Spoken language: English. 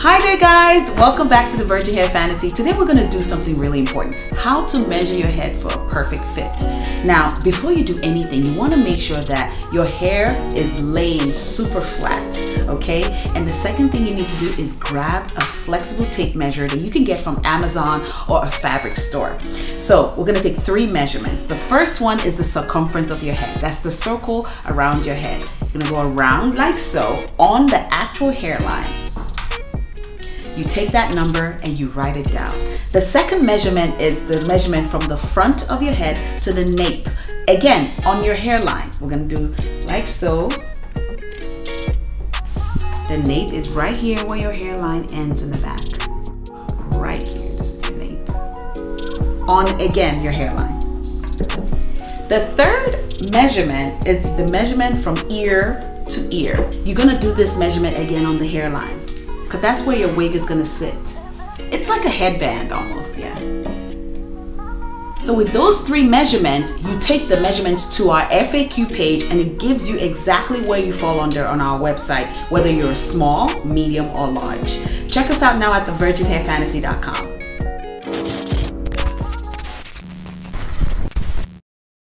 Hi there guys, welcome back to the Virgin Hair Fantasy. Today we're going to do something really important, how to measure your head for a perfect fit. Now before you do anything, you want to make sure that your hair is laying super flat, okay? And the second thing you need to do is grab a flexible tape measure that you can get from Amazon or a fabric store. So we're going to take 3 measurements. The first one is the circumference of your head. That's the circle around your head. You're going to go around like so on the actual hairline. You take that number and you write it down. The second measurement is the measurement from the front of your head to the nape. Again, on your hairline. We're gonna do like so. The nape is right here where your hairline ends in the back. Right here, this is your nape. On, again, your hairline. The third measurement is the measurement from ear to ear. You're gonna do this measurement again on the hairline, because that's where your wig is going to sit. It's like a headband almost, yeah. So with those 3 measurements, you take the measurements to our FAQ page and it gives you exactly where you fall under on our website, whether you're small, medium, or large. Check us out now at thevirginhairfantasy.com.